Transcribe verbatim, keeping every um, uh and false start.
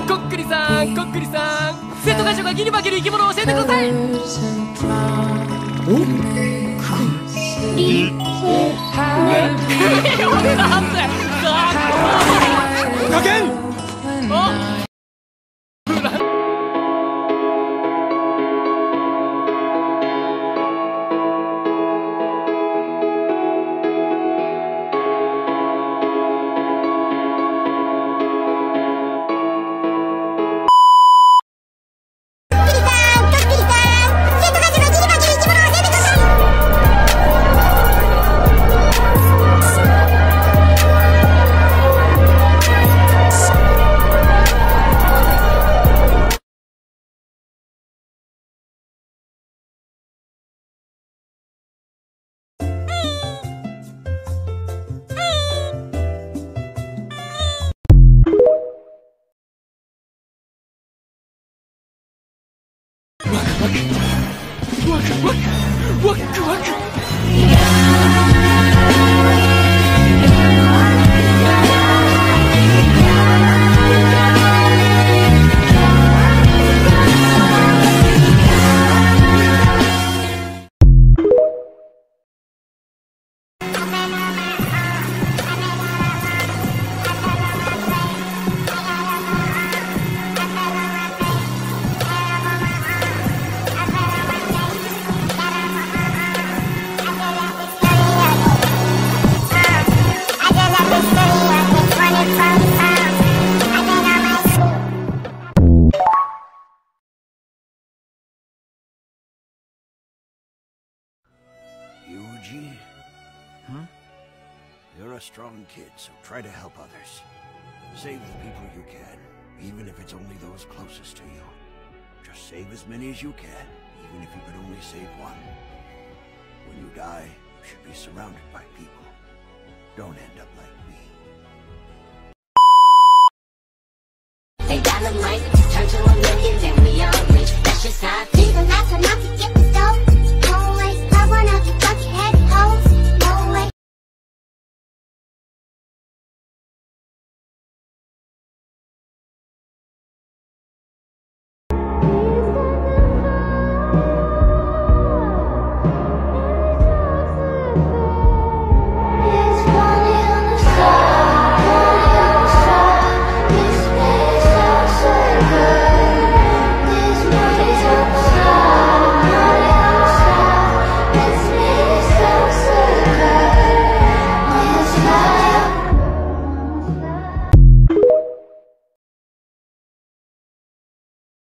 こっくりさん、こっくりさん、生徒会長がギリ化ける生き物を教えてください。おっリなんでかけんあワクワクワクワク Huh? You're a strong kid, so try to help others. Save the people you can, even if it's only those closest to you. Just save as many as you can, even if you could only save one. When you die, you should be surrounded by people. Don't end up like me. They dynamite, turn to a million, then we all rich. That's just how I feel. Even that's enough to get